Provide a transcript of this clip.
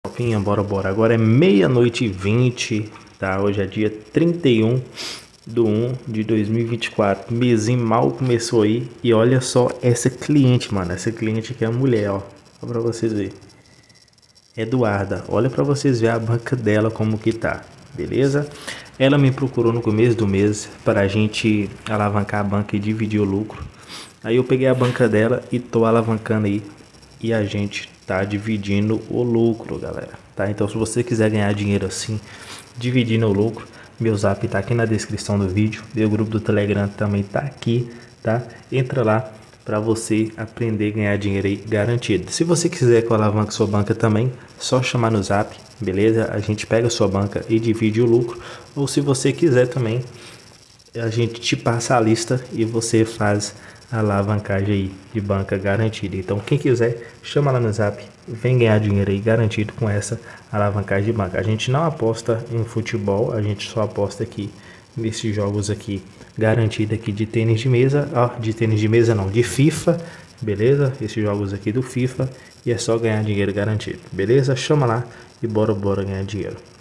galerinha, bora. Agora é meia-noite e 20, tá? Hoje é dia 31/1/2024. Mesinho mal começou aí. E olha só essa cliente, mano. Essa cliente aqui é a mulher, ó. Só pra vocês verem. Eduarda, olha pra vocês verem a banca dela como que tá, beleza? Ela me procurou no começo do mês pra gente alavancar a banca e dividir o lucro. Aí eu peguei a banca dela e tô alavancando aí. E a gente tá dividindo o lucro, galera, tá? Então se você quiser ganhar dinheiro assim, dividindo o lucro, meu zap tá aqui na descrição do vídeo, meu grupo do Telegram também tá aqui, tá? Entra lá para você aprender a ganhar dinheiro aí garantido. Se você quiser que eu alavanque sua banca também, só chamar no zap, beleza? A gente pega a sua banca e divide o lucro. Ou se você quiser também, a gente te passa a lista e você faz a alavancagem aí de banca garantida. Então quem quiser, chama lá no zap, vem ganhar dinheiro aí garantido com essa alavancagem de banca. A gente não aposta em futebol, a gente só aposta aqui nesses jogos aqui garantido aqui de tênis de mesa, de tênis de mesa não, de FIFA, beleza? Esses jogos aqui do FIFA, e é só ganhar dinheiro garantido, beleza? Chama lá e bora ganhar dinheiro.